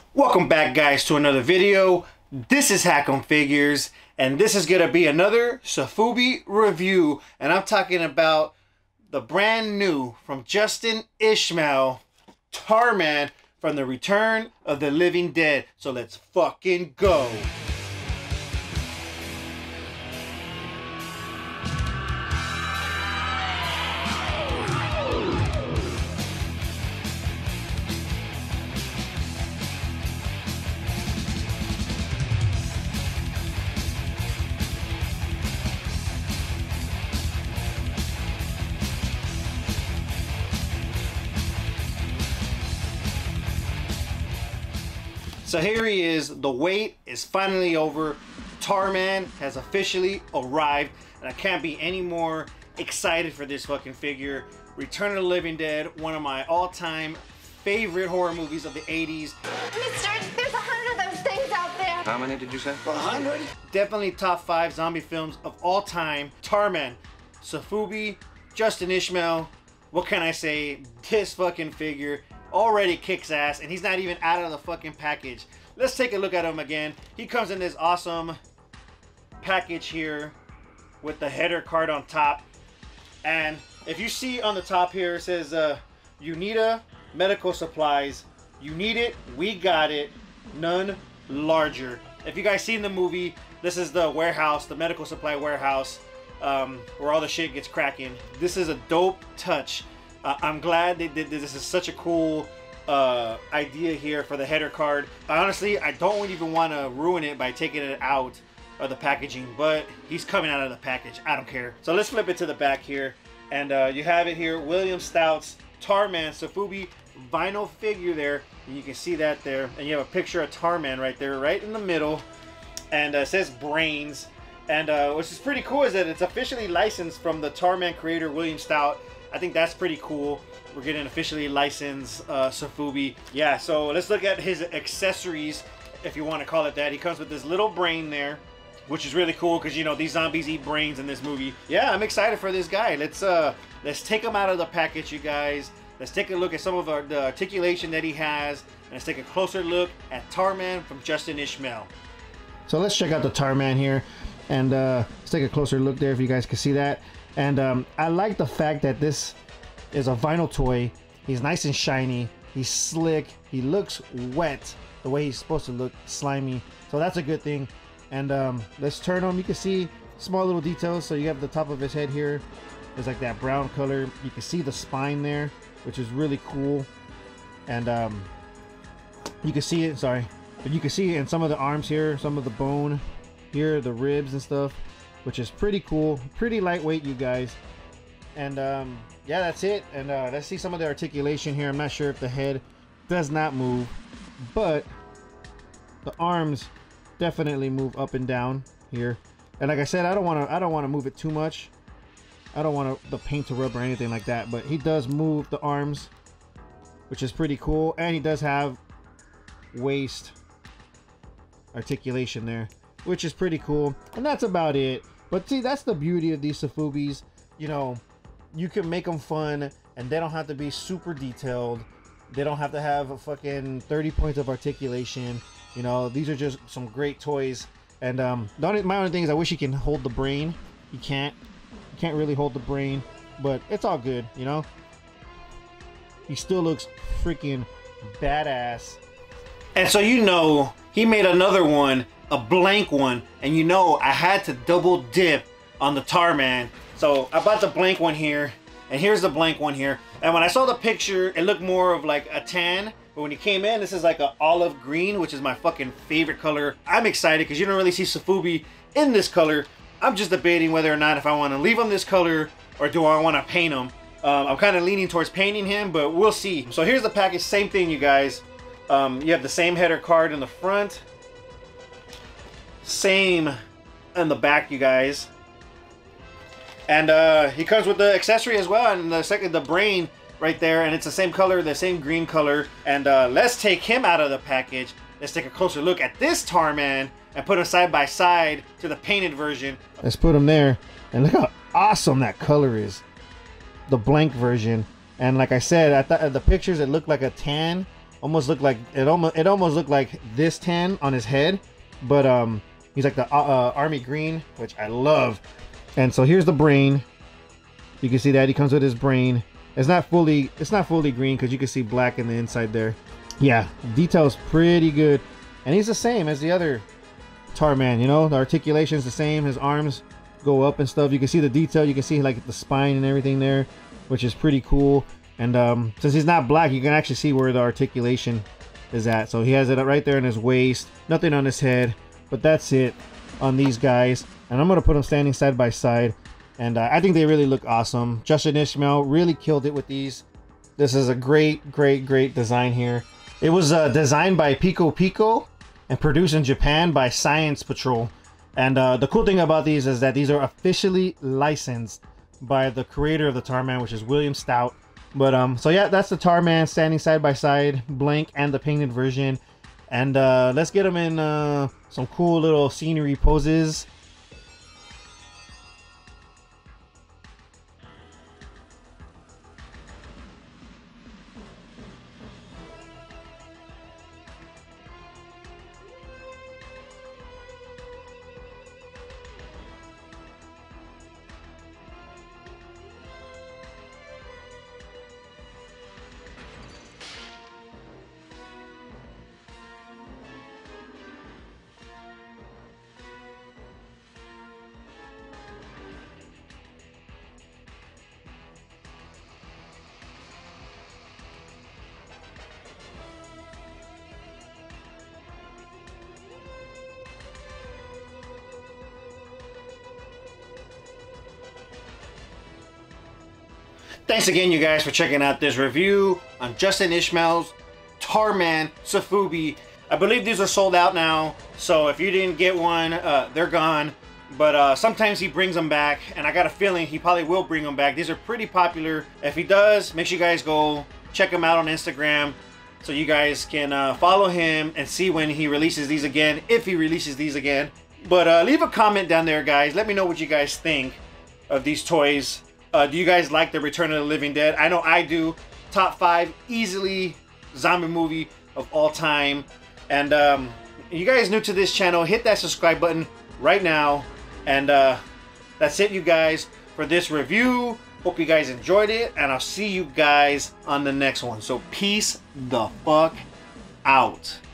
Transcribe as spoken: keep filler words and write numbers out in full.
Welcome back, guys, to another video. This is Hack 'em Figures, and this is gonna be another Sofubi review, and I'm talking about the brand new from Justin Ishmael, TARMAN from the Return of the Living Dead. So let's fucking go. So here he is. The wait is finally over. TARMAN has officially arrived, and I can't be any more excited for this fucking figure. Return of the Living Dead, one of my all-time favorite horror movies of the eighties. Mister, there's a hundred of those things out there. How many did you say? A hundred? Definitely top five zombie films of all time. TARMAN, Sofubi, Justin Ishmael. What can I say? This fucking figure already kicks ass, and he's not even out of the fucking package. Let's take a look at him again. He comes in this awesome package here with the header card on top, and if you see on the top here, it says uh UNITA medical supplies. You need it, we got it, none larger. If you guys seen the movie, this is the warehouse, the medical supply warehouse, um, where all the shit gets cracking. This is a dope touch. Uh, I'm glad they did this. This is such a cool uh, idea here for the header card. Honestly, I don't even want to ruin it by taking it out of the packaging, but he's coming out of the package. I don't care. So let's flip it to the back here. And uh, you have it here, William Stout's TARMAN Sofubi vinyl figure there. And you can see that there. And you have a picture of TARMAN right there, right in the middle. And uh, it says brains. And uh, which is pretty cool is that it's officially licensed from the TARMAN creator, William Stout. I think that's pretty cool. We're getting officially licensed uh, Sofubi. Yeah, so let's look at his accessories, if you want to call it that. He comes with this little brain there, which is really cool because, you know, these zombies eat brains in this movie. Yeah, I'm excited for this guy. Let's uh, let's take him out of the package, you guys. Let's take a look at some of our, the articulation that he has. And let's take a closer look at TARMAN from Justin Ishmael. So let's check out the TARMAN here. And uh, let's take a closer look there if you guys can see that. And um, I like the fact that this is a vinyl toy. He's nice and shiny. He's slick. He looks wet the way he's supposed to look, slimy. So that's a good thing. And um, let's turn him. You can see small little details. So you have the top of his head here. It's like that brown color. You can see the spine there, which is really cool. And um, you can see it, sorry. But you can see in some of the arms here, some of the bone here, the ribs and stuff, which is pretty cool, pretty lightweight, you guys. And um, yeah, that's it. And uh, let's see some of the articulation here. I'm not sure if the head does not move, but the arms definitely move up and down here. And like I said, I don't want to, I don't want to move it too much. I don't want to, the paint to rub or anything like that. But he does move the arms, which is pretty cool. And he does have waist articulation there, which is pretty cool. And that's about it. But see, that's the beauty of these Sofubis. You know, you can make them fun, and they don't have to be super detailed. They don't have to have a fucking thirty points of articulation. You know, these are just some great toys. And um, the only, my only thing is I wish he can hold the brain. He can't. He can't really hold the brain, but it's all good, you know? He still looks freaking badass. And so, you know, he made another one, a blank one, and you know I had to double dip on the TARMAN. So I bought the blank one here, and here's the blank one here. And when I saw the picture, it looked more of like a tan, but when he came in, this is like an olive green, which is my fucking favorite color. I'm excited because you don't really see Sofubi in this color. I'm just debating whether or not if I want to leave him this color or do I want to paint him. Um, I'm kind of leaning towards painting him, but we'll see. So here's the package, same thing, you guys. Um, you have the same header card in the front, same in the back, you guys. And uh, he comes with the accessory as well, and the second, the brain right there, and it's the same color, the same green color. And uh, let's take him out of the package. Let's take a closer look at this TARMAN and put him side by side to the painted version. Let's put him there, and look how awesome that color is. The blank version. And like I said, I thought the pictures, it looked like a tan, almost looked like it almost it almost looked like this tan on his head, but um he's like the uh, uh, army green, which I love. And so here's the brain. You can see that he comes with his brain. It's not fully it's not fully green because you can see black in the inside there. Yeah, detail's pretty good, and he's the same as the other TARMAN. You know, the articulation's the same. His arms go up and stuff. You can see the detail. You can see like the spine and everything there, which is pretty cool. And um, since he's not black, you can actually see where the articulation is at. So he has it right there in his waist. Nothing on his head, but that's it on these guys. And I'm gonna put them standing side by side. And uh, I think they really look awesome. Justin Ishmael really killed it with these. This is a great, great, great design here. It was uh, designed by Pico Pico and produced in Japan by Science Patrol. And uh, the cool thing about these is that these are officially licensed by the creator of the TARMAN, which is William Stout. But um, so yeah, that's the TARMAN standing side by side, blank and the painted version. And uh, let's get them in uh, some cool little scenery poses. Thanks again, you guys, for checking out this review on Justin Ishmael's TARMAN Sofubi. I believe these are sold out now, so if you didn't get one, uh, they're gone. But uh, sometimes he brings them back, and I got a feeling he probably will bring them back. These are pretty popular. If he does, make sure you guys go check him out on Instagram so you guys can uh, follow him and see when he releases these again, if he releases these again. But uh, leave a comment down there, guys. Let me know what you guys think of these toys. Uh, do you guys like the Return of the Living Dead? I know I do. Top five easily zombie movie of all time. And um, you guys new to this channel, hit that subscribe button right now. And uh, that's it, you guys, for this review. Hope you guys enjoyed it, and I'll see you guys on the next one. So peace the fuck out.